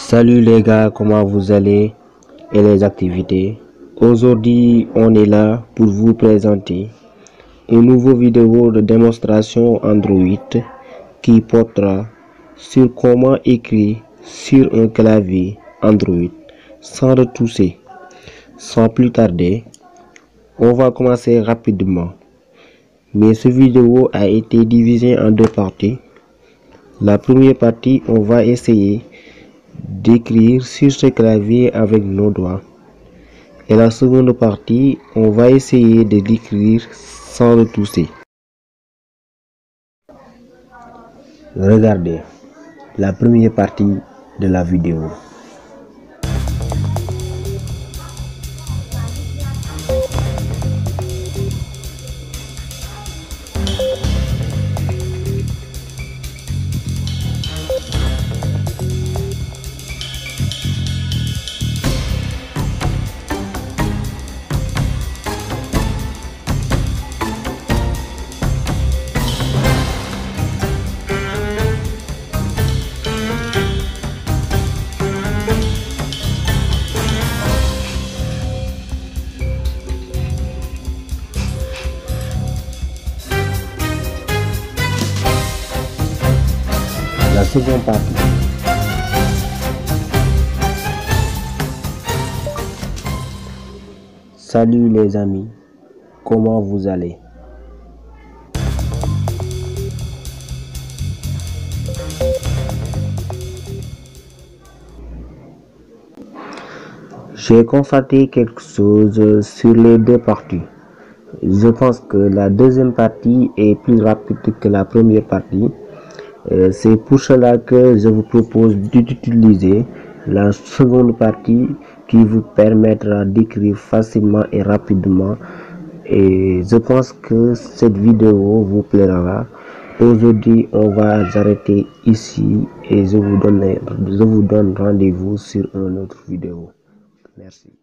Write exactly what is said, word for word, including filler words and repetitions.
Salut les gars, comment vous allez et les activités? Aujourd'hui, on est là pour vous présenter une nouvelle vidéo de démonstration Android qui portera sur comment écrire sur un clavier Android sans retoucher. Sans plus tarder, on va commencer rapidement. Mais cette vidéo a été divisée en deux parties. La première partie, on va essayer d'écrire sur ce clavier avec nos doigts. Et la seconde partie, on va essayer de l'écrire sans le toucher. Regardez la première partie de la vidéo. La seconde partie. Salut les amis, comment vous allez? J'ai constaté quelque chose sur les deux parties. Je pense que la deuxième partie est plus rapide que la première partie. C'est pour cela que je vous propose d'utiliser la seconde partie qui vous permettra d'écrire facilement et rapidement. Et je pense que cette vidéo vous plaira. Aujourd'hui, on va s'arrêter ici et je vous donne, je vous donne rendez-vous sur une autre vidéo. Merci.